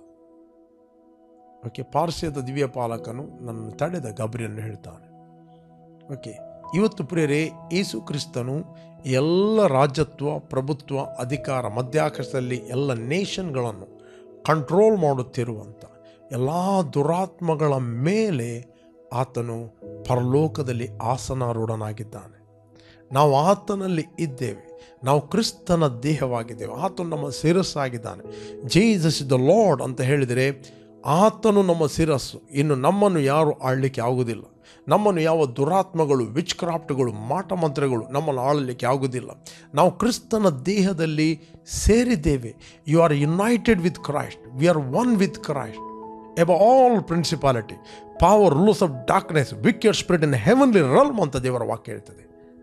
ಓಕೆ, ಪಾರ್ಸಿಯದ ದಿವ್ಯ ಪಾಲಕನು ನನ್ನನ್ನು ತಡೆದ, ಗಾಬ್ರಿಯೇಲನು ಹೇಳ್ತಾನೆ. ಓಕೆ, ಇವತ್ತು ಪ್ರಿಯರೇ, ಯೇಸು ಕ್ರಿಸ್ತನು ಎಲ್ಲ ರಾಜ್ಯತ್ವ, ಪ್ರಭುತ್ವ, ಅಧಿಕಾರ, ಮಧ್ಯಾಕಾಶದಲ್ಲಿ ಎಲ್ಲ ನೇಷನ್ಗಳನ್ನು ಕಂಟ್ರೋಲ್ ಮಾಡುತ್ತಿರುವಂಥ ಎಲ್ಲ ದುರಾತ್ಮಗಳ ಮೇಲೆ ಆತನು ಪರಲೋಕದಲ್ಲಿ ಆಸನಾರೂಢನಾಗಿದ್ದಾನೆ. ನಾವು ಆತನಲ್ಲಿ ಇದ್ದೇವೆ. ನಾವು ಕ್ರಿಸ್ತನ ದೇಹವಾಗಿದ್ದೇವೆ. ಆತನು ನಮ್ಮ ಶಿರಸ್ಸಾಗಿದ್ದಾನೆ. ಜೀಸಸ್ ದ ಲಾರ್ಡ್ ಅಂತ ಹೇಳಿದರೆ ಆತನು ನಮ್ಮ ಶಿರಸ್ಸು. ಇನ್ನು ನಮ್ಮನ್ನು ಯಾರು ಆಳಲಿಕ್ಕೆ ಆಗುವುದಿಲ್ಲ. ನಮ್ಮನ್ನು ಯಾವ ದುರಾತ್ಮಗಳು, ವಿಚ್ ಕ್ರಾಫ್ಟ್ಗಳು, ಮಾಟ ಮಂತ್ರಗಳು ನಮ್ಮನ್ನು ಆಳಲಿಕ್ಕೆ ಆಗುವುದಿಲ್ಲ. ನಾವು ಕ್ರಿಸ್ತನ ದೇಹದಲ್ಲಿ ಸೇರಿದ್ದೇವೆ. You are united with Christ. We are one with Christ. above all principality, power, rulers of darkness, wicked spirit in heavenly realm ಅಂತ ದೇವರ ವಾಕ್ಯ ಹೇಳ್ತದೆ.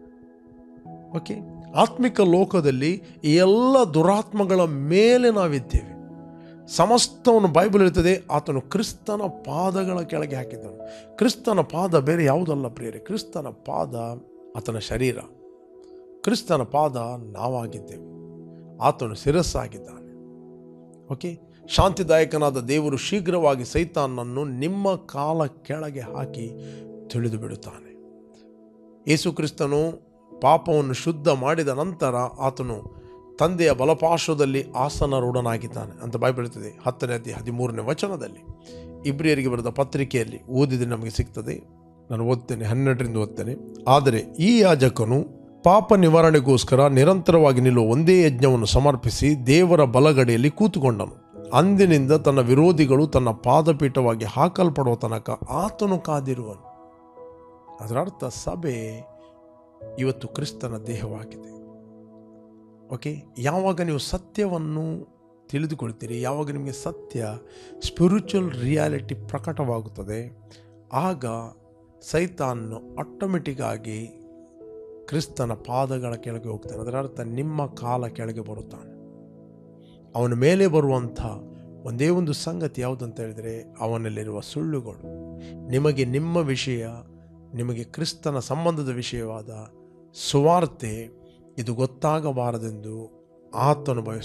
ಓಕೆ, ಆತ್ಮಿಕ ಲೋಕದಲ್ಲಿ ಈ ಎಲ್ಲ ದುರಾತ್ಮಗಳ ಮೇಲೆ ನಾವಿದ್ದೇವೆ. ಸಮಸ್ತವನ್ನು ಬೈಬಲ್ ಹೇಳ್ತದೆ, ಆತನು ಕ್ರಿಸ್ತನ ಪಾದಗಳ ಕೆಳಗೆ ಹಾಕಿದ್ದನು. ಕ್ರಿಸ್ತನ ಪಾದ ಬೇರೆ ಯಾವುದಲ್ಲ ಪ್ರಿಯರೇ, ಕ್ರಿಸ್ತನ ಪಾದ ಆತನ ಶರೀರ. ಕ್ರಿಸ್ತನ ಪಾದ ನಾವಾಗಿದ್ದೇವೆ. ಆತನು ಶಿರಸ್ಸಾಗಿದ್ದಾನೆ. ಓಕೆ, ಶಾಂತಿದಾಯಕನಾದ ದೇವರು ಶೀಘ್ರವಾಗಿ ಸೈತಾನನ್ನು ನಿಮ್ಮ ಕಾಲ ಕೆಳಗೆ ಹಾಕಿ ತಿಳಿದು ಬಿಡುತ್ತಾನೆ. ಯೇಸು ಕ್ರಿಸ್ತನು ಪಾಪವನ್ನು ಶುದ್ಧ ಮಾಡಿದ ನಂತರ ಆತನು ತಂದೆಯ ಬಲಪಾರ್ಶ್ವದಲ್ಲಿ ಆಸನಾರೂಢನಾಗಿದ್ದಾನೆ ಅಂತ ಬೈಬಲ್ ಹೇಳ್ತದೆ. ಹತ್ತನೇ ಅಧ್ಯಾಯ ಹದಿಮೂರನೇ ವಚನದಲ್ಲಿ ಇಬ್ರಿಯರಿಗೆ ಬರೆದ ಪತ್ರಿಕೆಯಲ್ಲಿ ಓದಿದರೆ ನಮಗೆ ಸಿಗ್ತದೆ. ನಾನು ಓದ್ತೇನೆ, ಹನ್ನೆರಡರಿಂದ ಓದ್ತೇನೆ. ಆದರೆ ಈ ಯಾಜಕನು ಪಾಪ ನಿವಾರಣೆಗೋಸ್ಕರ ನಿರಂತರವಾಗಿ ನಿಲ್ಲುವ ಒಂದೇ ಯಜ್ಞವನ್ನು ಸಮರ್ಪಿಸಿ ದೇವರ ಬಲಗಡೆಯಲ್ಲಿ ಕೂತುಕೊಂಡನು. ಅಂದಿನಿಂದ ತನ್ನ ವಿರೋಧಿಗಳು ತನ್ನ ಪಾದಪೀಠವಾಗಿ ಹಾಕಲ್ಪಡುವ ತನಕ ಆತನು ಕಾದಿರುವನು. ಅದರ ಅರ್ಥ ಸಭೆ ಇವತ್ತು ಕ್ರಿಸ್ತನ ದೇಹವಾಗಿದೆ. ಓಕೆ, ಯಾವಾಗ ನೀವು ಸತ್ಯವನ್ನು ತಿಳಿದುಕೊಳ್ತೀರಿ, ಯಾವಾಗ ನಿಮಗೆ ಸತ್ಯ ಸ್ಪಿರಿಚುವಲ್ ರಿಯಾಲಿಟಿ ಪ್ರಕಟವಾಗುತ್ತದೆ, ಆಗ ಸೈತಾನನು ಆಟೋಮೆಟಿಕ್ಕಾಗಿ ಕ್ರಿಸ್ತನ ಪಾದಗಳ ಕೆಳಗೆ ಹೋಗ್ತಾನೆ. ಅದರ ಅರ್ಥ ನಿಮ್ಮ ಕಾಲ ಕೆಳಗೆ ಬರುತ್ತಾನೆ. ಅವನ ಮೇಲೆ ಬರುವಂಥ ಒಂದೇ ಒಂದು ಸಂಗತಿ ಯಾವುದಂತ ಹೇಳಿದರೆ, ಅವನಲ್ಲಿರುವ ಸುಳ್ಳುಗಳು. ನಿಮಗೆ ನಿಮ್ಮ ವಿಷಯ, ನಿಮಗೆ ಕ್ರಿಸ್ತನ ಸಂಬಂಧದ ವಿಷಯವಾದ ಸುವಾರ್ತೆ ಇದು ಗೊತ್ತಾಗಬಾರದೆಂದು ಆತನು ಬಯಸ್ತಾನೆ.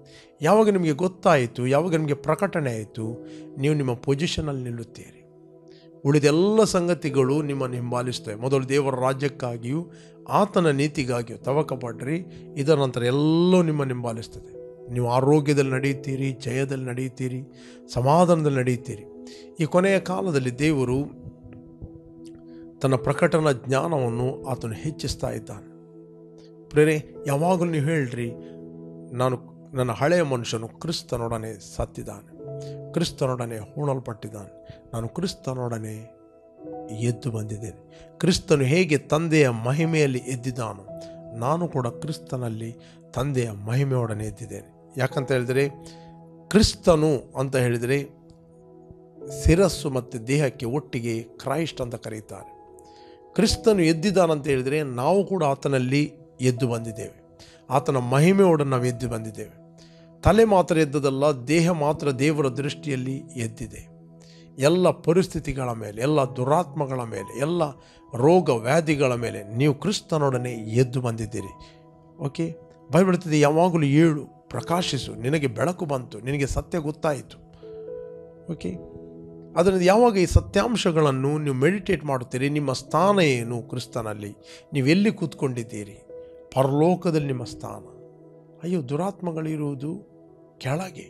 ಯಾವಾಗ ನಿಮಗೆ ಗೊತ್ತಾಯಿತು, ಯಾವಾಗ ನಿಮಗೆ ಪ್ರಕಟಣೆ ಆಯಿತು, ನೀವು ನಿಮ್ಮ ಪೊಸಿಷನಲ್ಲಿ ನಿಲ್ಲುತ್ತೀರಿ. ಉಳಿದೆಲ್ಲ ಸಂಗತಿಗಳು ನಿಮ್ಮನ್ನು ಹಿಂಬಾಲಿಸ್ತವೆ. ಮೊದಲು ದೇವರ ರಾಜ್ಯಕ್ಕಾಗಿಯೂ ಆತನ ನೀತಿಗಾಗಿಯೂ ತವಕ ಪಡ್ರಿ, ಇದರ ನಂತರ ಎಲ್ಲವೂ ನಿಮ್ಮನ್ನು ಹಿಂಬಾಲಿಸ್ತದೆ. ನೀವು ಆರೋಗ್ಯದಲ್ಲಿ ನಡೆಯುತ್ತೀರಿ, ಜಯದಲ್ಲಿ ನಡೆಯುತ್ತೀರಿ, ಸಮಾಧಾನದಲ್ಲಿ ನಡೆಯುತ್ತೀರಿ. ಈ ಕೊನೆಯ ಕಾಲದಲ್ಲಿ ದೇವರು ತನ್ನ ಪ್ರಕಟಣಾ ಜ್ಞಾನವನ್ನು ಆತನು ಹೆಚ್ಚಿಸ್ತಾ ಇದ್ದಾನೆ. ಪ್ರೇರೆ, ಯಾವಾಗಲೂ ನೀವು ಹೇಳ್ರಿ, ನಾನು ನನ್ನ ಹಳೆಯ ಮನುಷ್ಯನು ಕ್ರಿಸ್ತನೊಡನೆ ಸತ್ತಿದ್ದಾನೆ, ಕ್ರಿಸ್ತನೊಡನೆ ಹೂಣಲ್ಪಟ್ಟಿದ್ದಾನೆ, ನಾನು ಕ್ರಿಸ್ತನೊಡನೆ ಎದ್ದು ಬಂದಿದ್ದೇನೆ. ಕ್ರಿಸ್ತನು ಹೇಗೆ ತಂದೆಯ ಮಹಿಮೆಯಲ್ಲಿ ಎದ್ದಿದ್ದಾನೋ, ನಾನು ಕೂಡ ಕ್ರಿಸ್ತನಲ್ಲಿ ತಂದೆಯ ಮಹಿಮೆಯೊಡನೆ ಎದ್ದಿದ್ದೇನೆ. ಯಾಕಂತ ಹೇಳಿದರೆ, ಕ್ರಿಸ್ತನು ಅಂತ ಹೇಳಿದರೆ ಶಿರಸ್ಸು ಮತ್ತು ದೇಹಕ್ಕೆ ಒಟ್ಟಿಗೆ ಕ್ರೈಸ್ಟ್ ಅಂತ ಕರೀತಾರೆ. ಕ್ರಿಸ್ತನು ಎದ್ದಿದ್ದಾನಂತ ಹೇಳಿದರೆ ನಾವು ಕೂಡ ಆತನಲ್ಲಿ ಎದ್ದು ಬಂದಿದ್ದೇವೆ, ಆತನ ಮಹಿಮೆಯೊಡನೆ ನಾವು ಎದ್ದು ಬಂದಿದ್ದೇವೆ. ತಲೆ ಮಾತ್ರ ಎದ್ದದಲ್ಲ, ದೇಹ ಮಾತ್ರ ದೇವರ ದೃಷ್ಟಿಯಲ್ಲಿ ಎದ್ದಿದೆ. ಎಲ್ಲ ಪರಿಸ್ಥಿತಿಗಳ ಮೇಲೆ, ಎಲ್ಲ ದುರಾತ್ಮಗಳ ಮೇಲೆ, ಎಲ್ಲ ರೋಗ ವ್ಯಾಧಿಗಳ ಮೇಲೆ ನೀವು ಕ್ರಿಸ್ತನೊಡನೆ ಎದ್ದು ಬಂದಿದ್ದೀರಿ. ಓಕೆ, ಬೈಬಲ್ ಹೇಳ್ತಿದೆ, ಯಾವಾಗಲೂ ಏಳು, ಪ್ರಕಾಶಿಸು, ನಿನಗೆ ಬೆಳಕು ಬಂತು, ನಿನಗೆ ಸತ್ಯ ಗೊತ್ತಾಯಿತು. ಓಕೆ, ಅದರಿಂದ ಯಾವಾಗ ಈ ಸತ್ಯಾಂಶಗಳನ್ನು ನೀವು ಮೆಡಿಟೇಟ್ ಮಾಡುತ್ತೀರಿ, ನಿಮ್ಮ ಸ್ಥಾನ ಏನು ಕ್ರಿಸ್ತನಲ್ಲಿ, ನೀವೆಲ್ಲಿ ಕೂತ್ಕೊಂಡಿದ್ದೀರಿ, ಪರಲೋಕದಲ್ಲಿ ನಿಮ್ಮ ಸ್ಥಾನ. ಅಯ್ಯೋ, ದುರಾತ್ಮಗಳಿರುವುದು ಕೆಳಗೆ.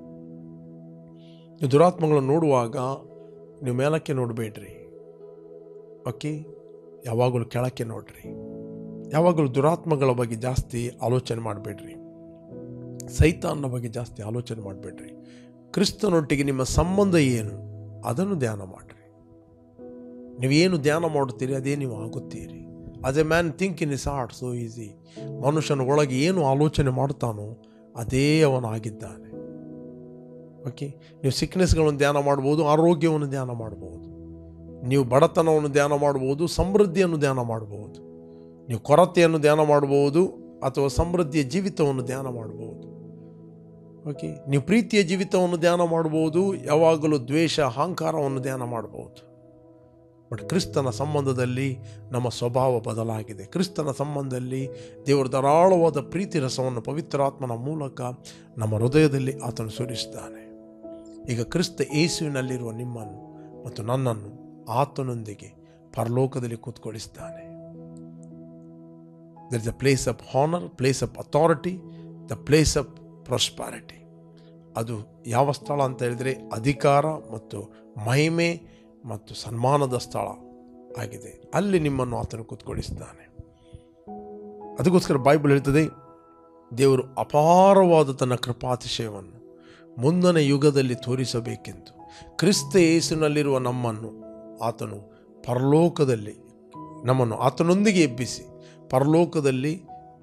ನೀವು ದುರಾತ್ಮಗಳನ್ನು ನೋಡುವಾಗ ನೀವು ಮೇಲಕ್ಕೆ ನೋಡಬೇಡ್ರಿ. ಓಕೆ, ಯಾವಾಗಲೂ ಕೆಳಕ್ಕೆ ನೋಡ್ರಿ. ಯಾವಾಗಲೂ ದುರಾತ್ಮಗಳ ಬಗ್ಗೆ ಜಾಸ್ತಿ ಆಲೋಚನೆ ಮಾಡಬೇಡ್ರಿ, ಸೈತಾನನ ಬಗ್ಗೆ ಜಾಸ್ತಿ ಆಲೋಚನೆ ಮಾಡಬೇಡ್ರಿ. ಕ್ರಿಸ್ತನೊಟ್ಟಿಗೆ ನಿಮ್ಮ ಸಂಬಂಧ ಏನು ಅದನ್ನು ಧ್ಯಾನ ಮಾಡಿರಿ. ನೀವೇನು ಧ್ಯಾನ ಮಾಡುತ್ತೀರಿ ಅದೇ ನೀವು ಆಗುತ್ತೀರಿ. As a man think in his heart so is he. ಮನುಷ್ಯನ ಒಳಗೆ ಏನು ಆಲೋಚನೆ ಮಾಡ್ತಾನೋ ಅದೇ ಅವನಾಗಿದ್ದಾನೆ. ಓಕೆ, ನೀವು ಸಿಕ್ನೆಸ್ಗಳನ್ನು ಧ್ಯಾನ ಮಾಡ್ಬೋದು, ಆರೋಗ್ಯವನ್ನು ಧ್ಯಾನ ಮಾಡ್ಬೋದು, ನೀವು ಬಡತನವನ್ನು ಧ್ಯಾನ ಮಾಡ್ಬೋದು, ಸಮೃದ್ಧಿಯನ್ನು ಧ್ಯಾನ ಮಾಡ್ಬೋದು, ನೀವು ಕೊರತೆಯನ್ನು ಧ್ಯಾನ ಮಾಡ್ಬೋದು ಅಥವಾ ಸಮೃದ್ಧಿಯ ಜೀವಿತವನ್ನು ಧ್ಯಾನ ಮಾಡ್ಬೋದು. ಓಕೆ, ನೀವು ಪ್ರೀತಿಯ ಜೀವಿತವನ್ನು ಧ್ಯಾನ ಮಾಡ್ಬೋದು, ಯಾವಾಗಲೂ ದ್ವೇಷ ಅಹಂಕಾರವನ್ನು ಧ್ಯಾನ ಮಾಡ್ಬೋದು. ಬಟ್ ಕ್ರಿಸ್ತನ ಸಂಬಂಧದಲ್ಲಿ ನಮ್ಮ ಸ್ವಭಾವ ಬದಲಾಗಿದೆ. ಕ್ರಿಸ್ತನ ಸಂಬಂಧದಲ್ಲಿ ದೇವರ ಧಾರಾಳವಾದ ಪ್ರೀತಿ ರಸವನ್ನು ಪವಿತ್ರಾತ್ಮನ ಮೂಲಕ ನಮ್ಮ ಹೃದಯದಲ್ಲಿ ಆತನು ಸುರಿಸಿದ್ದಾನೆ. ಈಗ ಕ್ರಿಸ್ತ ಯೇಸುವಿನಲ್ಲಿರುವ ನಿಮ್ಮನ್ನು ಮತ್ತು ನನ್ನನ್ನು ಆತನೊಂದಿಗೆ ಪರಲೋಕದಲ್ಲಿ ಕೂತ್ಕೊಳ್ಳಿಸ್ತಾನೆ. There is a place of honour, place of authority, the place of prosperity. ಅದು ಯಾವ ಸ್ಥಳ ಅಂತ ಹೇಳಿದರೆ ಅಧಿಕಾರ ಮತ್ತು ಮಹಿಮೆ ಮತ್ತು ಸನ್ಮಾನದ ಸ್ಥಳ ಆಗಿದೆ. ಅಲ್ಲಿ ನಿಮ್ಮನ್ನು ಆತನು ಕೂತ್ಕೊಳ್ಳಿಸ್ತಾನೆ. ಅದಕ್ಕೋಸ್ಕರ ಬೈಬಲ್ ಹೇಳ್ತದೆ, ದೇವರು ಅಪಾರವಾದ ತನ್ನ ಕೃಪಾತಿಶಯವನ್ನು ಮುಂದನ ಯುಗದಲ್ಲಿ ತೋರಿಸಬೇಕೆಂದು ಕ್ರಿಸ್ತ ಯೇಸುವಿನಲ್ಲಿರುವ ನಮ್ಮನ್ನು ಆತನು ಪರಲೋಕದಲ್ಲಿ ನಮ್ಮನ್ನು ಆತನೊಂದಿಗೆ ಎಬ್ಬಿಸಿ ಪರಲೋಕದಲ್ಲಿ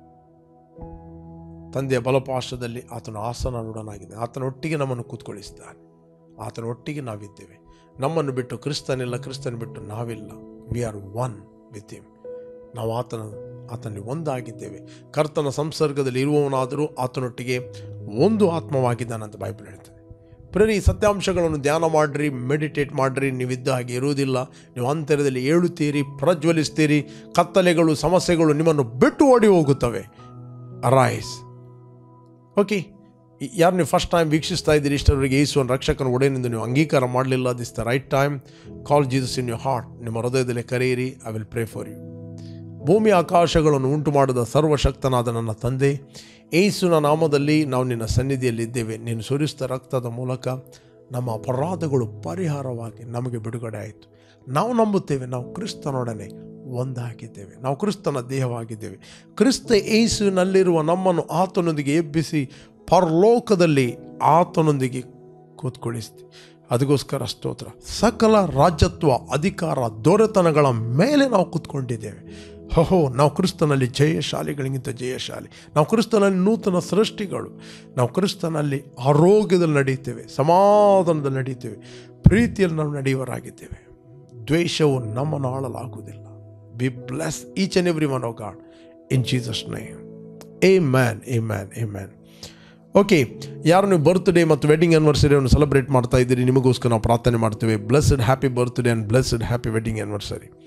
ತಂದೆಯ ಬಲಪಾರ್ಶ್ವದಲ್ಲಿ ಆತನ ಆಸನಾರೂಢನಾಗಿದೆ. ಆತನೊಟ್ಟಿಗೆ ನಮ್ಮನ್ನು ಕೂತ್ಕೊಳ್ಳಿಸ್ತಾನೆ. ಆತನೊಟ್ಟಿಗೆ ನಾವಿದ್ದೇವೆ. ನಮ್ಮನ್ನು ಬಿಟ್ಟು ಕ್ರಿಸ್ತನಿಲ್ಲ, ಕ್ರಿಸ್ತನ ಬಿಟ್ಟು ನಾವಿಲ್ಲ. We are one with him. ನಾವು ಆತನ ಆತನಲ್ಲಿ ಒಂದಾಗಿದ್ದೇವೆ. ಕರ್ತನ ಸಂಸರ್ಗದಲ್ಲಿ ಇರುವವನಾದರೂ ಆತನೊಟ್ಟಿಗೆ ಒಂದು ಆತ್ಮವಾಗಿದ್ದಾನಂತ ಬೈಬಲ್ ಹೇಳ್ತದೆ. ಪ್ರೇರಿ, ಸತ್ಯಾಂಶಗಳನ್ನು ಧ್ಯಾನ ಮಾಡಿರಿ, ಮೆಡಿಟೇಟ್ ಮಾಡಿರಿ. ನೀವಿದ್ದ ಹಾಗೆ ಇರುವುದಿಲ್ಲ. ನೀವು ಅಂತರ್ಯದಲ್ಲಿ ಏಳುತ್ತೀರಿ, ಪ್ರಜ್ವಲಿಸ್ತೀರಿ. ಕತ್ತಲೆಗಳು, ಸಮಸ್ಯೆಗಳು ನಿಮ್ಮನ್ನು ಬಿಟ್ಟು ಓಡಿ ಹೋಗುತ್ತವೆ. ಅರೈಸ್. ಓಕೆ, ಯಾರು ನೀವು ಫಸ್ಟ್ ಟೈಮ್ ವೀಕ್ಷಿಸ್ತಾ ಇದ್ದೀರಿ, ಇಷ್ಟರವರೆಗೆ ಯೇಸುವನ್ನು ರಕ್ಷಕನ ಒಡೆಯನೆಂದು ನೀವು ಅಂಗೀಕಾರ ಮಾಡಲಿಲ್ಲ, this the right time. Call Jesus in your heart. ನಿಮ್ಮ ಹೃದಯದಲ್ಲಿ ಕರೆಯಿರಿ. I will pray for you. ಭೂಮಿ ಆಕಾಶಗಳನ್ನು ಉಂಟು ಮಾಡಿದ ಸರ್ವಶಕ್ತನಾದ ನನ್ನ ತಂದೆ, ಯೇಸುವಿನ ನಾಮದಲ್ಲಿ ನಾವು ನಿನ್ನ ಸನ್ನಿಧಿಯಲ್ಲಿದ್ದೇವೆ. ನೀನು ಸುರಿಸಿದ ರಕ್ತದ ಮೂಲಕ ನಮ್ಮ ಅಪರಾಧಗಳು ಪರಿಹಾರವಾಗಿ ನಮಗೆ ಬಿಡುಗಡೆ ಆಯಿತು. ನಾವು ನಂಬುತ್ತೇವೆ, ನಾವು ಕ್ರಿಸ್ತನೊಡನೆ ಒಂದಾಗಿದ್ದೇವೆ, ನಾವು ಕ್ರಿಸ್ತನ ದೇಹವಾಗಿದ್ದೇವೆ. ಕ್ರಿಸ್ತ ಯೇಸುವಿನಲ್ಲಿರುವ ನಮ್ಮನ್ನು ಆತನೊಂದಿಗೆ ಎಬ್ಬಿಸಿ ಪರಲೋಕದಲ್ಲಿ ಆತನೊಂದಿಗೆ ಕೂತ್ಕೊಳ್ಳಿಸ್ತಿ. ಅದಕ್ಕೋಸ್ಕರ ಸ್ತೋತ್ರ. ಸಕಲ ರಾಜ್ಯತ್ವ, ಅಧಿಕಾರ, ದೊರೆತನಗಳ ಮೇಲೆ ನಾವು ಕೂತ್ಕೊಂಡಿದ್ದೇವೆ. ಹೋ, ನಾವು ಕ್ರಿಸ್ತನಲ್ಲಿ ಜಯಶಾಲಿಗಳಿಗಿಂತ ಜಯಶಾಲಿ. ನಾವು ಕ್ರಿಸ್ತನಲ್ಲಿ ನೂತನ ಸೃಷ್ಟಿಗಳು. ನಾವು ಕ್ರಿಸ್ತನಲ್ಲಿ ಆರೋಗ್ಯದಲ್ಲಿ ನಡೆಯುತ್ತೇವೆ, ಸಮಾಧಾನದಲ್ಲಿ ನಡೆಯುತ್ತೇವೆ, ಪ್ರೀತಿಯಲ್ಲಿ ನಾವು ನಡೆಯುವರಾಗಿದ್ದೇವೆ. ದ್ವೇಷವು ನಮ್ಮನ್ನು ಆಳಲಾಗುವುದಿಲ್ಲ. Be bless each and every one of God in Jesus name. Amen, amen, amen. Okay, ಯಾರು ನೀವು ಬರ್ತ್ಡೇ ಮತ್ತು ವೆಡ್ಡಿಂಗ್ ಆ್ಯನಿವರ್ಸರಿಯನ್ನು ಸೆಲೆಬ್ರೇಟ್ ಮಾಡ್ತಾ ಇದ್ದೀರಿ, ನಿಮಗೋಸ್ಕರ ನಾವು ಪ್ರಾರ್ಥನೆ ಮಾಡ್ತೇವೆ. Blessed happy birthday and blessed happy wedding anniversary.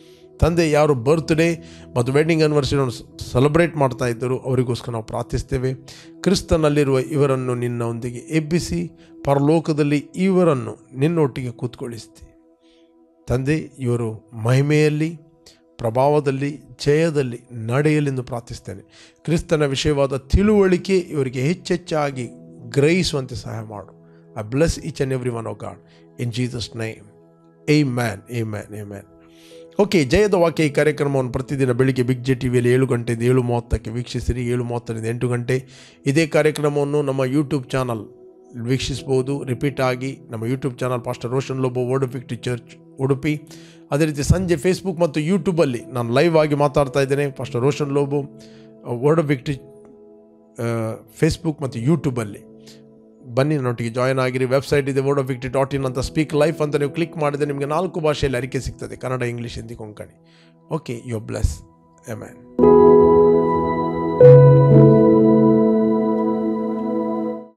ತಂದೆ, ಯಾರು ಬರ್ತ್ಡೇ ಮತ್ತು ವೆಡ್ಡಿಂಗ್ ಆ್ಯನಿವರ್ಸರಿಯನ್ನು ಸೆಲೆಬ್ರೇಟ್ ಮಾಡ್ತಾ ಇದ್ದರು ಅವರಿಗೋಸ್ಕರ ನಾವು ಪ್ರಾರ್ಥಿಸ್ತೇವೆ. ಕ್ರಿಸ್ತನಲ್ಲಿರುವ ಇವರನ್ನು ನಿನ್ನೊಂದಿಗೆ ಎಬ್ಬಿಸಿ ಪರಲೋಕದಲ್ಲಿ ಇವರನ್ನು ನಿನ್ನೊಟ್ಟಿಗೆ ಕೂತ್ಕೊಳ್ಳಿಸ್ತಿ ತಂದೆ. ಇವರು ಮಹಿಮೆಯಲ್ಲಿ, ಪ್ರಭಾವದಲ್ಲಿ, ಜಯದಲ್ಲಿ ನಡೆಯಲೆಂದು ಪ್ರಾರ್ಥಿಸ್ತೇನೆ. ಕ್ರಿಸ್ತನ ವಿಷಯವಾದ ತಿಳುವಳಿಕೆ ಇವರಿಗೆ ಹೆಚ್ಚೆಚ್ಚಾಗಿ ಗ್ರಹಿಸುವಂತೆ ಸಹಾಯ ಮಾಡು. I bless each and every one of God in Jesus name. Amen, amen, amen. Okay, ಜಯದ ವಾಕ್ಯ ಈ ಕಾರ್ಯಕ್ರಮವನ್ನು ಪ್ರತಿದಿನ ಬೆಳಿಗ್ಗೆ ಬಿಗ್ ಜೆ ಟಿ ವಿಯಲ್ಲಿ ಏಳು ಗಂಟೆಯಿಂದ ಏಳು ಮೂವತ್ತಕ್ಕೆ ವೀಕ್ಷಿಸಿರಿ. ಏಳು ಮೂವತ್ತರಿಂದ ಎಂಟು ಗಂಟೆ ಇದೇ ಕಾರ್ಯಕ್ರಮವನ್ನು ನಮ್ಮ ಯೂಟ್ಯೂಬ್ ಚಾನಲ್ ವೀಕ್ಷಿಸ್ಬೋದು. ರಿಪೀಟ್ ಆಗಿ ನಮ್ಮ YouTube channel pastor Roshan Lobo word of victory church Udupi. ಅದೇ ರೀತಿ ಸಂಜೆ ಫೇಸ್ಬುಕ್ ಮತ್ತು ಯೂಟ್ಯೂಬಲ್ಲಿ ನಾನು ಲೈವ್ ಆಗಿ ಮಾತಾಡ್ತಾ ಇದ್ದೇನೆ. Pastor Roshan Lobo word of victory Facebook ಮತ್ತು ಯೂಟ್ಯೂಬಲ್ಲಿ ಬನ್ನಿ, ನನ್ನೊಟ್ಟಿಗೆ ಜಾಯ್ನ್ ಆಗಿರಿ. ವೆಬ್ಸೈಟ್ ಇದೆ word of victory dot in ಅಂತ. ಸ್ಪೀಕ್ ಲೈಫ್ ಅಂತ ನೀವು ಕ್ಲಿಕ್ ಮಾಡಿದರೆ ನಿಮಗೆ ನಾಲ್ಕು ಭಾಷೆಯಲ್ಲಿ ಅರಿಕೆ ಸಿಗ್ತದೆ: Kannada, English, Hindi, Konkani. Okay, you bless. Amen.